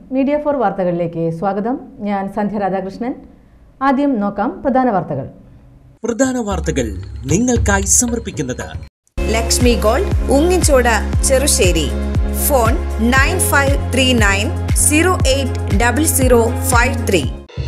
Media for വാർത്തകളിലേക്ക് സ്വാഗതം. ഞാൻ സന്ധ്യ രാധാകൃഷ്ണൻ. ആദ്യം നോക്കാം പ്രധാന വാർത്തകൾ. നിങ്ങൾക്കായി സമർപ്പിക്കുന്നത് ലക്ഷ്മി ഗോൾഡ്, ഉങ്ങിച്ചോട്, ചെറുശ്ശേരി. ഫോൺ 9539080053.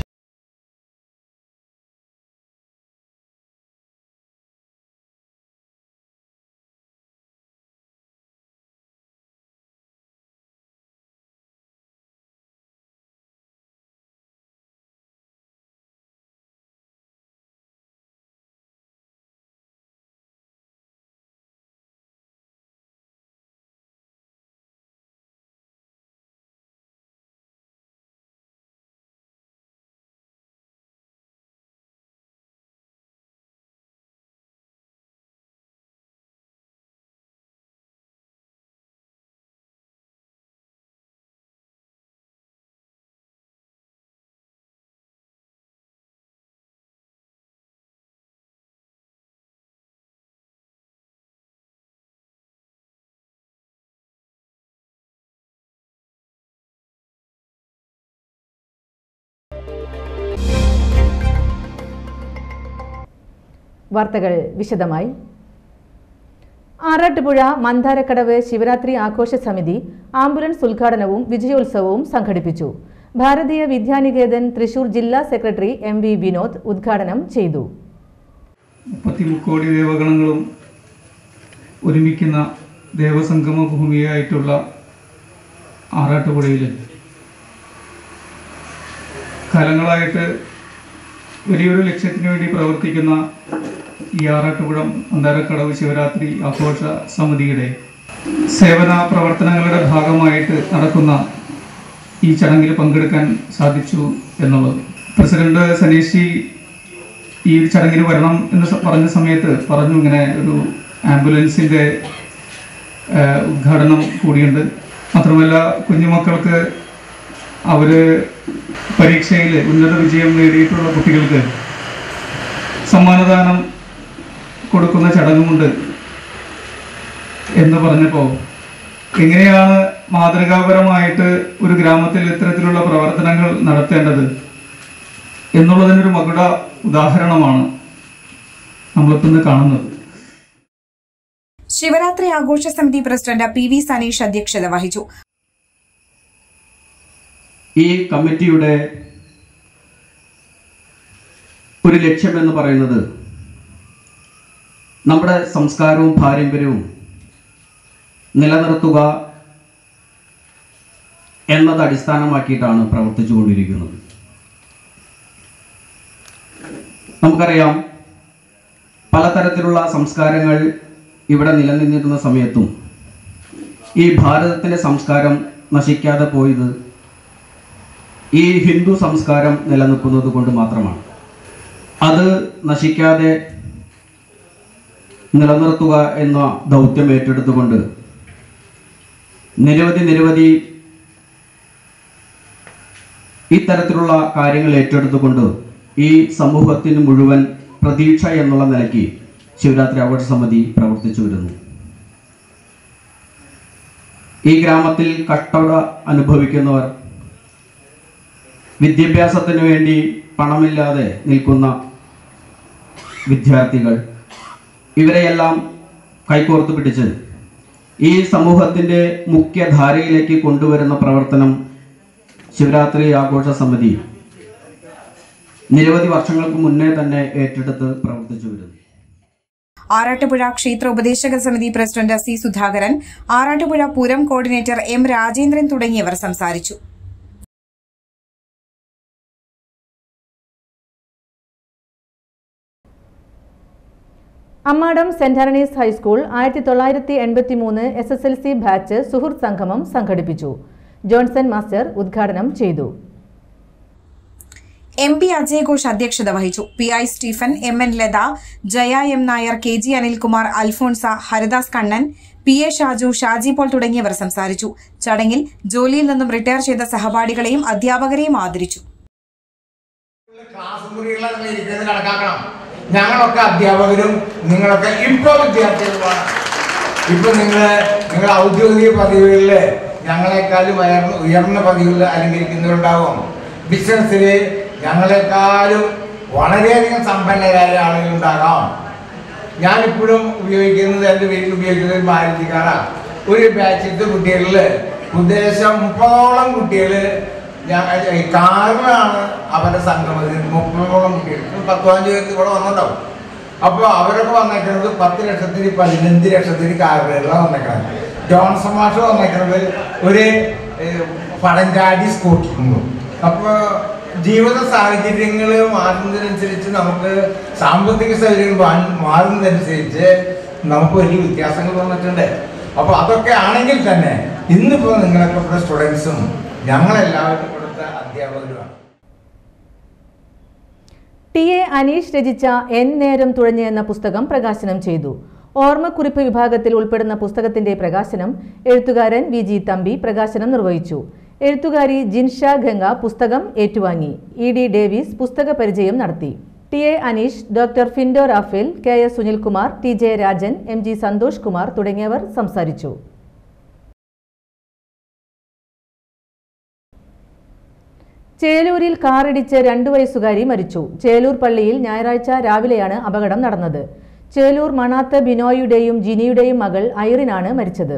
വാർത്തകൾ വിശദമായി. ആറാട്ടുപുഴ മന്ദാരക്കടവ് ശിവരാത്രി ആഘോഷ സമിതി ആംബുലൻസ് ഉദ്ഘാടനവും വിജയോത്സവവും സംഘടിപ്പിച്ചു. ഭാരതീയ വിദ്യാനികേതൻ തൃശൂർ ജില്ലാ സെക്രട്ടറി MV വിനോദ് ഉദ്ഘാടനം ചെയ്തു. 33 കോടി ദേവഗണങ്ങളും ഒരുമിക്കുന്ന ദേവസംഗമ ഭൂമിയായിട്ടുള്ള ആറാട്ടുപുഴയിൽ കാലങ്ങളായിട്ട് വലിയൊരു ലക്ഷ്യത്തിനു വേണ്ടി പ്രവർത്തിക്കുന്ന ഈ ആറാട്ടുപുഴ മന്ദാരക്കടവ് ശിവരാത്രി ആഘോഷ സമിതിയുടെ സേവന പ്രവർത്തനങ്ങളുടെ ഭാഗമായിട്ട് നടക്കുന്ന ഈ ചടങ്ങിൽ പങ്കെടുക്കാൻ സാധിച്ചു എന്നുള്ളത്. പ്രസിഡന്റ് സനീഷ് ഈ ചടങ്ങിന് വരണം എന്ന് പറഞ്ഞ സമയത്ത് പറഞ്ഞു, ഇങ്ങനെ ഒരു ആംബുലൻസിൻ്റെ ഉദ്ഘാടനം കൂടിയുണ്ട്. മാത്രമല്ല കുഞ്ഞുമക്കൾക്ക് അവർ പരീക്ഷയിൽ ഉന്നത വിജയം നേടിയിട്ടുള്ള കുട്ടികൾക്ക് സമ്മാനദാനം കൊടുക്കുന്ന ചടങ്ങുമുണ്ട് എന്ന് പറഞ്ഞപ്പോൾ എങ്ങനെയാണ് മാതൃകാപരമായിട്ട് ഒരു ഗ്രാമത്തിൽ ഇത്തരത്തിലുള്ള പ്രവർത്തനങ്ങൾ നടത്തേണ്ടത് എന്നുള്ളതിനൊരു മകുട ഉദാഹരണമാണ് നമ്മളിപ്പോൾ ഇന്ന് കാണുന്നത്. ശിവരാത്രി ആഘോഷ സമിതി പ്രസിഡന്റ് PV സനീഷ് അധ്യക്ഷത വഹിച്ചു. ഈ കമ്മിറ്റിയുടെ ഒരു ലക്ഷ്യമെന്ന് പറയുന്നത് നമ്മുടെ സംസ്കാരവും പാരമ്പര്യവും നിലനിർത്തുക എന്നത് അടിസ്ഥാനമാക്കിയിട്ടാണ് പ്രവർത്തിച്ചു കൊണ്ടിരിക്കുന്നത്. നമുക്കറിയാം, പലതരത്തിലുള്ള സംസ്കാരങ്ങൾ ഇവിടെ നിലനിന്നിരുന്ന സമയത്തും ഈ ഭാരതത്തിൻ്റെ സംസ്കാരം നശിക്കാതെ പോയത് ഈ ഹിന്ദു സംസ്കാരം നിലനിൽക്കുന്നത് കൊണ്ട് മാത്രമാണ്. അത് നശിക്കാതെ നിലനിർത്തുക എന്ന ദൗത്യം ഏറ്റെടുത്തുകൊണ്ട് നിരവധി ഇത്തരത്തിലുള്ള കാര്യങ്ങൾ ഏറ്റെടുത്തുകൊണ്ട് ഈ സമൂഹത്തിന് മുഴുവൻ പ്രതീക്ഷ എന്നുള്ള നിലയ്ക്ക് ശിവരാത്രി ആഘോഷ സമിതി പ്രവർത്തിച്ചു വരുന്നു. ഈ ഗ്രാമത്തിൽ കഷ്ടത അനുഭവിക്കുന്നവർ, വിദ്യാഭ്യാസത്തിന് വേണ്ടി പണമില്ലാതെ നിൽക്കുന്ന വിദ്യാർത്ഥികൾ, ഇവരെയെല്ലാം കൈകോർത്ത് പിടിച്ച് ഈ സമൂഹത്തിൻ്റെ മുഖ്യധാരയിലേക്ക് കൊണ്ടുവരുന്ന പ്രവർത്തനം ശിവരാത്രി ആഘോഷ സമിതി നിരവധി വർഷങ്ങൾക്ക് മുന്നേ തന്നെ ഏറ്റെടുത്ത് പ്രവർത്തിച്ചു വരുന്നു. ആറാട്ടുപുഴ ക്ഷേത്ര ഉപദേശക സമിതി president C Sudhakaran, Arattupuzha Pooram coordinator M Rajendran തുടങ്ങിയവർ സംസാരിച്ചു. Ammadam saint Antony's high school 1983 SSLC batch സുഹൃത്ത് സംഗമം സംഘടിപ്പിച്ചു. ജോൺസൺ മാസ്റ്റർ ഉദ്ഘാടനം ചെയ്തു. MP അജയ് ഘോഷ് അധ്യക്ഷത വഹിച്ചു. PI Stephen, MN Latha, Jaya M Nair, KG Anilkumar, Alphonsa, Haridas Kannan, PA Shaju, Shaji Paul തുടങ്ങിയവർ സംസാരിച്ചു. ചടങ്ങിൽ ജോലിയിൽ നിന്നും റിട്ടയർ ചെയ്ത സഹപാഠികളെയും അധ്യാപകരെയും ആദരിച്ചു. ഞങ്ങളൊക്കെ അധ്യാപകരും നിങ്ങളൊക്കെ ഇപ്പോൾ വിദ്യാർത്ഥികളുമാണ്. ഇപ്പൊ നിങ്ങളുടെ ഔദ്യോഗിക പദവികളിൽ ഞങ്ങളെക്കാളും ഉയർന്ന പദവികൾ അലങ്കരിക്കുന്നവരുണ്ടാവും. ബിസിനസ്സിൽ ഞങ്ങളെക്കാളും വളരെയധികം സമ്പന്നരായ ആളുകളുണ്ടാകാം. ഞാനിപ്പോഴും ഉപയോഗിക്കുന്നത്, എൻ്റെ വീട്ടിൽ ഉപയോഗിക്കുന്നത് മാരുതി കാറാണ്. ഒരു ബാച്ചിലത്തെ കുട്ടികളിൽ ഉദ്ദേശം 30ഓളം കുട്ടികൾ കാറിലാണ് അവരുടെ സംഗമത്തിൽ. 30ഓളം കുട്ടികൾ 10-15 പേർക്ക് ഇവിടെ വന്നിട്ടുണ്ടാവും. അപ്പോൾ അവരൊക്കെ വന്നേക്കുന്നത് 10 ലക്ഷത്തിന് 15 ലക്ഷത്തിന് കാറുകളിലാണ് വന്നേക്കുന്നത്. ജോൺസൺ മാഷ് വന്നേക്കുന്നത് ഒരു പഴഞ്ചാടി സ്കൂട്ടറും. അപ്പോൾ ജീവിത സാഹചര്യങ്ങൾ മാറുന്നതിനനുസരിച്ച് നമുക്ക് സാമ്പത്തിക സൗകര്യങ്ങൾ മാറുന്നതനുസരിച്ച് നമുക്ക് വലിയ വ്യത്യാസങ്ങൾ വന്നിട്ടുണ്ട്. അപ്പോൾ അതൊക്കെ ആണെങ്കിൽ തന്നെ ഇന്നിപ്പോൾ നിങ്ങളൊക്കെ ഇവിടെ സ്റ്റുഡൻസും ഞങ്ങളെല്ലാവരും ഇവിടുത്തെ അധ്യാപകരുമാണ്. ടി.എ. അനീഷ് രചിച്ച എൻ നേരം തുഴഞ്ഞ് എന്ന പുസ്തകം പ്രകാശനം ചെയ്തു. ഓർമ്മക്കുറിപ്പ് വിഭാഗത്തിൽ ഉൾപ്പെടുന്ന പുസ്തകത്തിന്റെ പ്രകാശനം എഴുത്തുകാരൻ വി.ജി. തമ്പി പ്രകാശനം നിർവഹിച്ചു. എഴുത്തുകാരി ജിൻഷ ഗംഗ പുസ്തകം ഏറ്റുവാങ്ങി. ഇ.ഡി. ഡേവിസ് പുസ്തക പരിചയം നടത്തി. T A. Aneesh, doctor Findo Raphael, K S. Sunilkumar, T J. Rajan, M G. Santhosh Kumar തുടങ്ങിയവർ സംസാരിച്ചു. ചേലൂരിൽ കാറിടിച്ച് 2 വയസ്സുകാരി മരിച്ചു. ചേലൂർ പള്ളിയിൽ ഞായറാഴ്ച രാവിലെയാണ് അപകടം നടന്നത്. ചേലൂർ മണാത്ത് ബിനോയുടെയും ജിനിയുടെയും മകൾ ഐറിനാണ് മരിച്ചത്.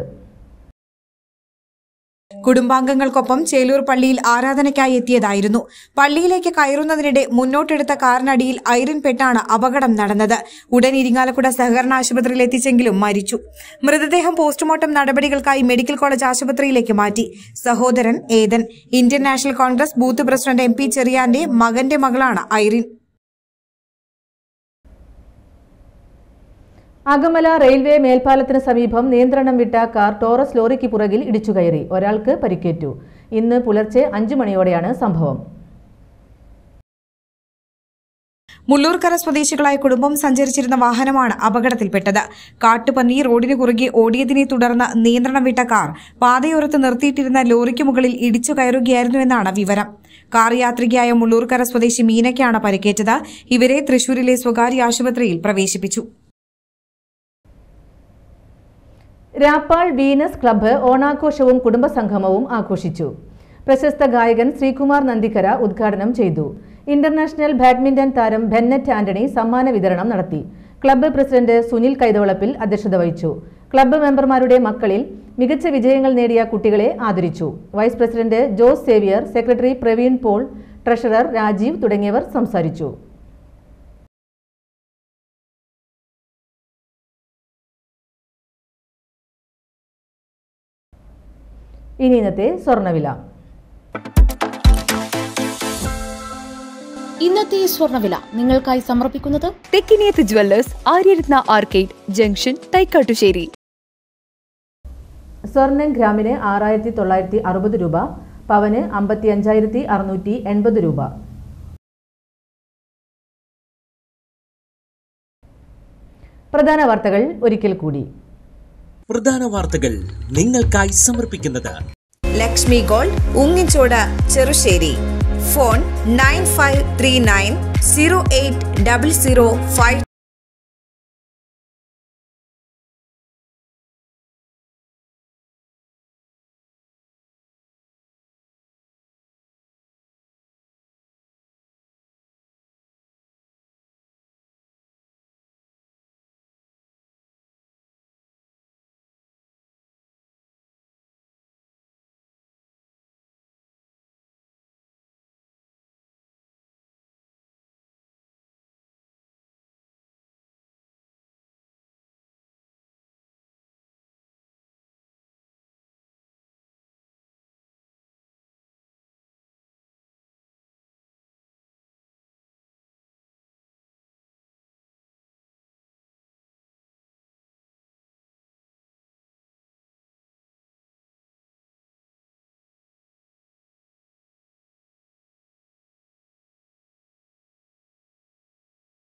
കുടുംബാംഗങ്ങൾക്കൊപ്പം ചേലൂർ പള്ളിയിൽ ആരാധനയ്ക്കായി എത്തിയതായിരുന്നു. പള്ളിയിലേക്ക് കയറുന്നതിനിടെ മുന്നോട്ടെടുത്ത കാറിനടിയിൽ ഐറിൻ പെട്ടാണ് അപകടം നടന്നത്. ഉടൻ ഇരിങ്ങാലക്കുട സഹകരണ ആശുപത്രിയിൽ എത്തിച്ചെങ്കിലും മരിച്ചു. മൃതദേഹം പോസ്റ്റ്മോർട്ടം നടപടികൾക്കായി മെഡിക്കൽ കോളേജ് ആശുപത്രിയിലേക്ക് മാറ്റി. സഹോദരൻ Ethan Indian national congress booth president M P. ചെറിയാന്റെ മകന്റെ മകളാണ് ഐറിൻ. അകമല റെയിൽവേ മേൽപ്പാലത്തിന് സമീപം നിയന്ത്രണം വിട്ട കാർ ടോറസ് ലോറിക്ക് പുറകിൽ ഇടിച്ചുകയറി. ഒരാൾക്ക് പരിക്കേറ്റു. ഇന്ന് പുലർച്ചെ 5 മണിയോടെയാണ് സംഭവം. മുള്ളൂർക്കര സ്വദേശികളായ കുടുംബം സഞ്ചരിച്ചിരുന്ന വാഹനമാണ് അപകടത്തിൽപ്പെട്ടത്. കാട്ടുപന്നി റോഡിന് കുറുകെ ഓടിയതിനെ തുടർന്ന് നിയന്ത്രണം വിട്ട കാർ പാതയോരത്ത് നിർത്തിയിട്ടിരുന്ന ലോറിക്ക് മുകളിൽ ഇടിച്ചു കയറുകയായിരുന്നുവെന്നാണ് വിവരം. കാർ യാത്രികയായ മുള്ളൂർക്കര സ്വദേശി മീനയ്ക്കാണ് പരിക്കേറ്റത്. ഇവരെ തൃശൂരിലെ സ്വകാര്യ ആശുപത്രിയിൽ പ്രവേശിപ്പിച്ചു. രാപ്പാൾ വീനസ് ക്ലബ്ബ് ഓണാഘോഷവും കുടുംബസംഗമവും ആഘോഷിച്ചു. പ്രശസ്ത ഗായകൻ ശ്രീകുമാർ നന്ദിക്കര ഉദ്ഘാടനം ചെയ്തു. ഇന്റർനാഷണൽ ബാഡ്മിന്റൺ താരം ബെന്നറ്റ് ആന്റണി സമ്മാന വിതരണം നടത്തി. ക്ലബ്ബ് പ്രസിഡന്റ് സുനിൽ കൈതവളപ്പിൽ അധ്യക്ഷത വഹിച്ചു. ക്ലബ്ബ് മെമ്പർമാരുടെ മക്കളിൽ മികച്ച വിജയങ്ങൾ നേടിയ കുട്ടികളെ ആദരിച്ചു. Vice president Jose Xavier, secretary Praveen Paul, treasurer Rajeev തുടങ്ങിയവർ സംസാരിച്ചു. ഇനി ഇന്നത്തെ സ്വർണ്ണവില. ഇന്നത്തെ സ്വർണ്ണവില നിങ്ങൾക്കായി സമർപ്പിക്കുന്നത് Thekkiniyath jewellers, Aryaratna arcade junction, Thaikkattussery. സ്വർണം ഗ്രാമിന് 6,960 രൂപ, പവന് 55,680 രൂപ. പ്രധാന വാർത്തകൾ ഒരിക്കൽ കൂടി. പ്രധാന വാർത്തകൾ നിങ്ങൾക്കായി സമർപ്പിക്കുന്നത് ലക്ഷ്മി ഗോൾഡ്, ഉങ്ങിച്ചോട്, ചെറുശ്ശേരി. ഫോൺ 9539080005.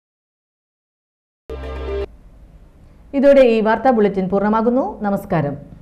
ഇതോടെ ഈ വാർത്താ ബുള്ളറ്റിൻ പൂർണ്ണമാകുന്നു. നമസ്കാരം.